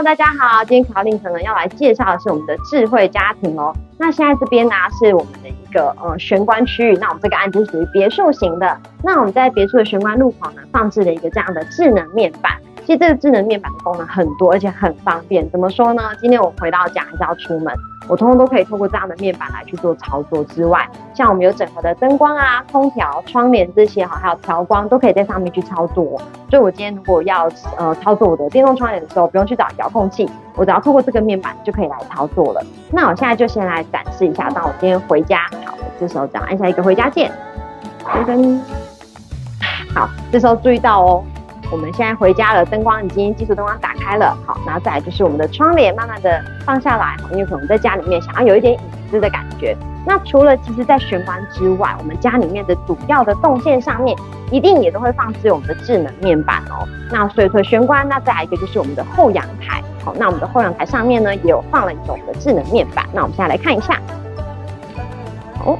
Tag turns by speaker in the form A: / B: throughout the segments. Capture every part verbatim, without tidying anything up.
A: 大家好，今天考令可能要来介绍的是我们的智慧家庭哦。那现在这边呢是我们的一个呃玄关区域，那我们这个案子是属于别墅型的。那我们在别墅的玄关入口呢，放置了一个这样的智能面板。其实这个智能面板的功能很多，而且很方便。怎么说呢？今天我回到家还是要出门，我通通都可以透过这样的面板来去做操作之外，像我们有整合的灯光啊、空调、窗帘这些哈，还有调光都可以在上面去操作。所以我今天如果要呃操作我的电动窗帘的时候，不用去找遥控器，我只要透过这个面板就可以来操作了。那我现在就先来展示一下，当我今天回家，好，我这时候这样按下一个回家键，噔，好，这时候注意到哦。我们现在回家了，灯光已经基础灯光打开了，好，然后再来就是我们的窗帘慢慢的放下来，因为可能在家里面想要有一点隐私的感觉。那除了其实在玄关之外，我们家里面的主要的动线上面一定也都会放置我们的智能面板哦。那所以说玄关，那再来一个就是我们的后阳台，好，那我们的后阳台上面呢也有放了一个我们的智能面板，那我们现在来看一下，好。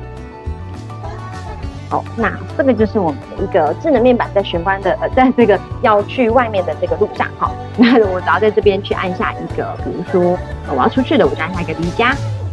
A: 好，那这个就是我们的一个智能面板在玄关的，呃，在这个要去外面的这个路上，好，那我只要在这边去按下一个，比如说我要出去了，我就按下一个离家，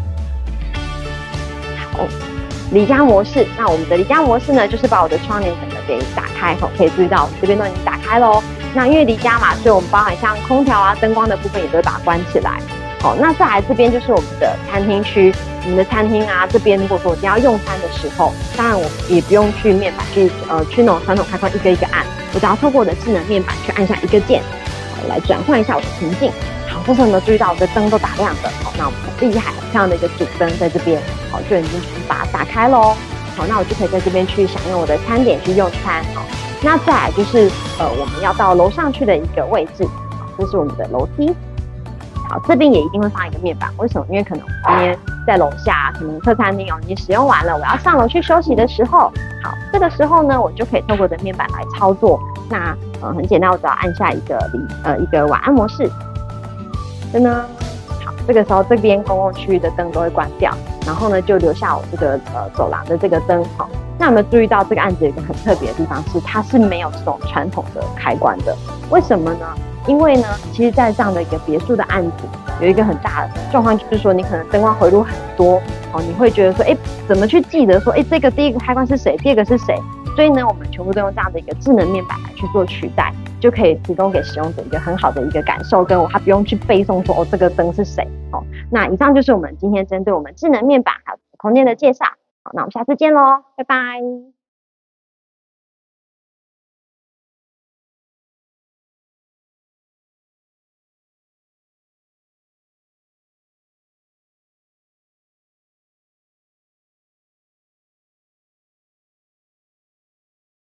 A: 好，离家模式。那我们的离家模式呢，就是把我的窗帘整个给打开，好，可以注意到我们这边都已经打开喽。那因为离家嘛，所以我们包含像空调啊、灯光的部分也都会把它关起来。好，那再来这边就是我们的餐厅区，我们的餐厅啊这边，如果说我今天要用餐的时候，当然我也不用去面板去呃去那种传统开关一个一个按，我只要透过我的智能面板去按下一个键，好，来转换一下我的情境。好，这时候呢注意到我的灯都打亮的，好，那我们很厉害，这样的一个主灯在这边，好，就已经把它打开喽。好，那我就可以在这边去享用我的餐点去用餐。好，那再来就是呃我们要到楼上去的一个位置，好，这是我们的楼梯。好，这边也一定会放一个面板，为什么？因为可能我今天在楼下，可能客餐厅哦已经使用完了，我要上楼去休息的时候，好，这个时候呢，我就可以透过的面板来操作。那呃很简单，我只要按下一个离呃一个晚安模式，真的好，这个时候这边公共区域的灯都会关掉，然后呢就留下我这个呃走廊的这个灯。好，那有没有注意到这个案子有一个很特别的地方是，它是没有这种传统的开关的？为什么呢？因为呢，其实在这样的一个别墅的案子，有一个很大的状况，就是说你可能灯光回路很多，哦，你会觉得说，哎，怎么去记得说，哎，这个第一个开关是谁，第二个是谁？所以呢，我们全部都用这样的一个智能面板来去做取代，就可以提供给使用者一个很好的一个感受，跟我他不用去背诵说，哦，这个灯是谁？哦，那以上就是我们今天针对我们智能面板还有空间的介绍。好，那我们下次见喽，拜拜。